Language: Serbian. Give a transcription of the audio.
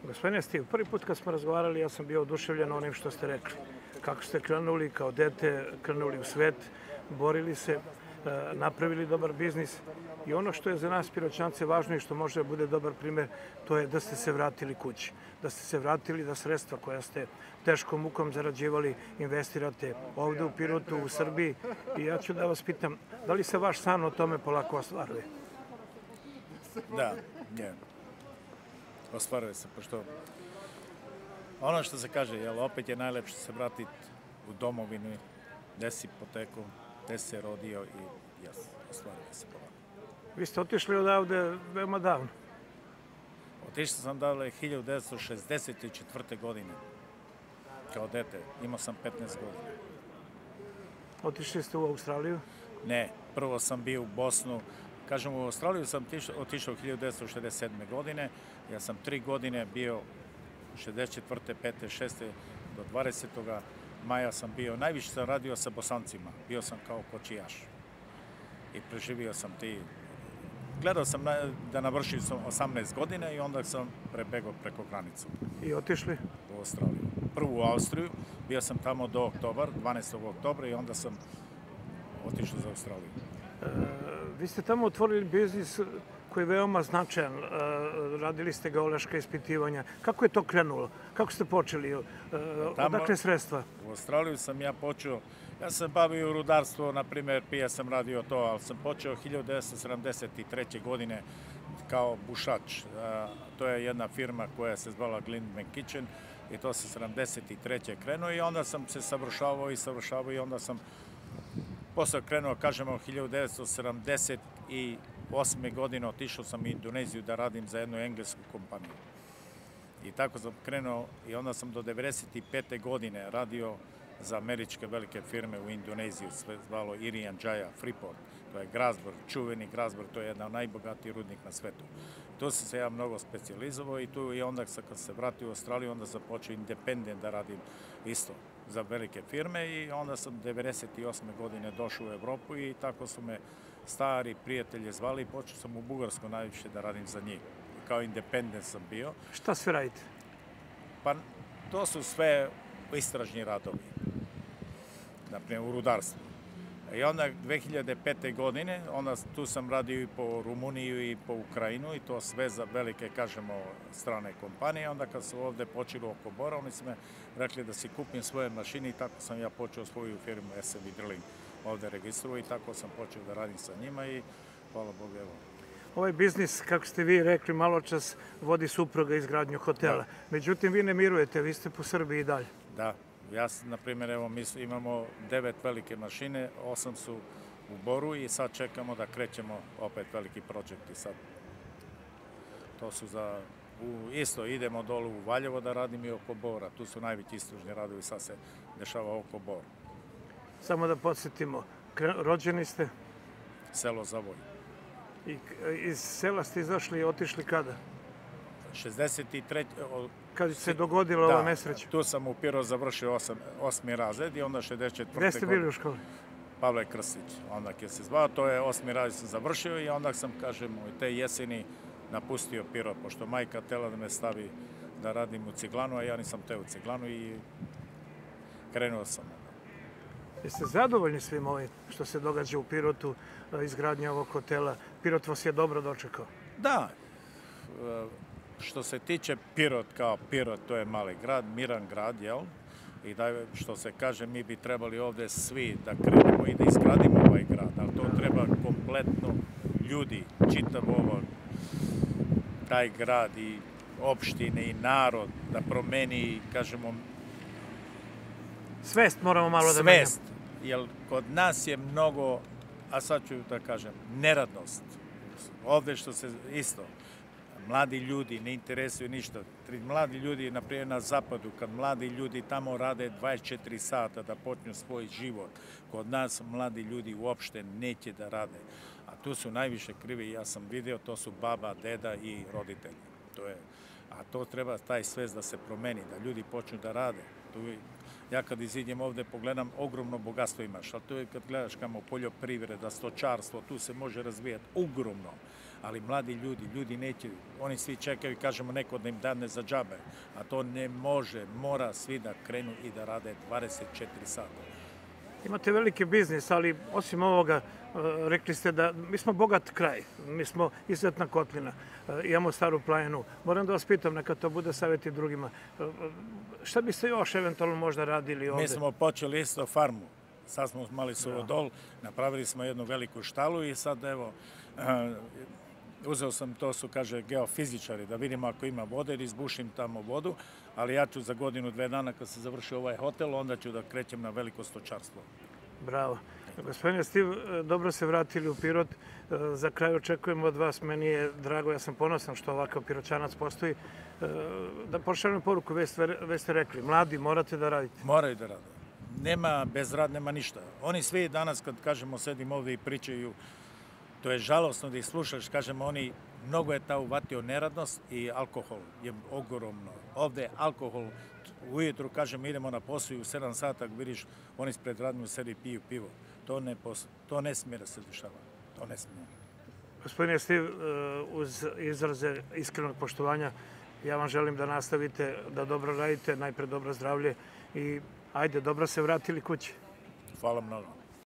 Gospodine Steve, prvi put kad smo razgovarali ja sam bio oduševljen onim što ste rekli. Kako ste krenuli kao dete, krenuli u svet, borili se, napravili dobar biznis. I ono što je za nas Piroćance važno i što može da bude dobar primer, to je da ste se vratili kući. Da ste se vratili da sredstva koja ste teškom mukom zarađivali investirate ovde u Pirotu, u Srbiji. I ja ću da vas pitam, da li se vaš san o tome polako ostvaruje? Da, je. Ostvaruje se, pošto ono što se kaže, jel, opet je najlepše se vratiti u domovinu, gde si potekao, gde se rodio i jes, ostvaruje se polako. Vi ste otišli odavde veoma davno. Otišao sam odavde 1964. godine, kao dete, imao sam 15 godina. Otišli ste u Australiju? Ne, prvo sam bio u Bosnu. Kažem, u Australiju sam otišao 1967. godine. Ja sam 3 godine bio 64. 5. 6. do 20. maja sam bio. Najviše sam radio sa Bosancima. Bio sam kao kočijaš. I preživio sam ti. Gledao sam da navršim 18 godina i onda sam prebegao preko granicu. I otišli? U Australiju. Prvo u Austriju. Bio sam tamo do oktobra, 12. oktobra i onda sam otišao za Australiju. Vi ste tamo otvorili biznis koji je veoma značajan. Radili ste geološka ispitivanja. Kako je to krenulo? Kako ste počeli? Odakle sredstva? U Australiju sam ja počeo, ja sam bavio rudarstvo, na primjer, prije sam radio to, ali sam počeo 1973. godine kao bušač. To je jedna firma koja se zvala Glindman Kitchen i to se 73. krenuo i onda sam se savršavao i onda sam posle krenuo, kažemo, 1978. godine otišao sam u Indoneziju da radim za jednu englesku kompaniju. I tako sam krenuo i onda sam do 95. godine radio za američke velike firme u Indoneziju, sve zvalo Irian Jaya, Freeport, to je Grasberg, čuveni Grasberg, to je jedan od najbogatijih rudnik na svetu. Tu sam se ja mnogo specijalizovao i onda kad se vratio u Australiju, onda sam počeo independent da radim isto za velike firme i onda sam 98. godine došao u Evropu i tako su me stari prijatelji zvali i počeo sam u Bugarsku najviše da radim za njih. Kao independent sam bio. Šta sve radite? Pa to su sve istražni radovi, naprimjer u rudarstvu. I onda 2005. godine, onda tu sam radio i po Rumuniju i po Ukrajinu i to sve za velike, kažemo, strane kompanije. Onda kad su ovde počeli oko Bora, oni su me rekli da si kupim svoje mašine i tako sam ja počeo svoju firmu SMV Drilling ovde registrovao i tako sam počeo da radim sa njima i hvala Bogu, evo. Ovaj biznis, kako ste vi rekli malo čas, vodi supruga izgradnju hotela. Međutim, vi ne mirujete, vi ste po Srbiji i dalje. Da. Ja, na primjer, evo, mi imamo 9 velike mašine, 8 su u Boru i sad čekamo da krećemo opet veliki projekti sad. To su za, isto idemo dolu u Valjevo da radim i oko Bora, tu su najveći istražni radovi, sad se dešava oko Bora. Samo da podsjetimo, rođeni ste? Selo Zavoj. I iz sela ste izašli i otišli kada? 63. Kad se dogodila ova nesreća? Tu sam u Pirotu završio 8. razred i onda 64. Gde ste bili u školi? Pavle Krstić, onda kad se zvao, to je 8. razred sam završio i onda sam, kažem, te jeseni napustio Pirot, pošto majka htela da me stavi da radim u Ciglanu, a ja nisam teo u Ciglanu i krenuo sam. Jeste zadovoljni svim ovim što se događa u Pirotu, izgradnja ovog hotela? Pirot vas je dobro dočekao? Da. Što se tiče Pirot kao Pirot, to je mali grad, miran grad, jel? I da, što se kaže, mi bi trebali ovde svi da krenemo i da izgradimo ovaj grad, ali to treba kompletno ljudi, čitav ovo, taj grad i opštine i narod da promeni, kažemo... Svest moramo malo da menjamo. Svest, jer kod nas je mnogo, a sad ću da kažem, neradnost. Ovde što se isto... Mladi ljudi ne interesuju ništa. Mladi ljudi, naprimjer na zapadu, kad mladi ljudi tamo rade 24 sata da počnu svoj život, kod nas mladi ljudi uopšte neće da rade. A tu su najviše krivi, ja sam video, to su baba, deda i roditelji. A to treba, taj svest da se promeni, da ljudi počnu da rade. Ja kad iziđem ovde pogledam, ogromno bogatstvo imaš, ali to je kad gledaš kamo poljoprivreda, stočarstvo, tu se može razvijati ogromno. ali mladi ljudi neće, oni svi čekaju, kažemo, neko da im dane za džabe, a to ne može, mora svi da krenu i da rade 24 sata. Imate veliki biznis, ali osim ovoga, rekli ste da mi smo bogat kraj, mi smo izuzetna kotlina, imamo Staru planinu. Moram da vas pitam, neka to bude savjet i drugima. Šta biste još eventualno možda radili ovde? Mi smo počeli isto farmu. Sad smo mali suvodol, napravili smo jednu veliku štalu i sad evo, uzeo sam, to su, kaže, geofizičari, da vidimo ako ima vode, da izbušim tamo vodu, ali ja ću za godinu, 2 dana kad se završi ovaj hotel, onda ću da krećem na veliko stočarstvo. Bravo. Gospodine Stiv, dobro se vratili u Pirot. Za kraj očekujem od vas, meni je drago, ja sam ponosan što ovakav Piroćanac postoji. Da pošaljem poruku, već ste rekli, mladi morate da radite. Moraju da rade. Nema, bez rad nema ništa. Oni svi danas, kad kažemo, sedim ovde i pričaju, to je žalosno da ih slušaš, kažemo, oni, mnogo je ta uvatio neradnost i alkohol je ogromno. Ovde alkohol, ujutru, kažemo, idemo na posao i u 7 sata, vidiš, oni ispred radnju sedi i piju pivo. To ne smije da se dešava. To ne smije. Gospodine Stiv, uz izraze iskrenog poštovanja, ja vam želim da nastavite, da dobro radite, najpre dobro zdravlje i ajde, dobro se vratili kući. Hvala mnogo.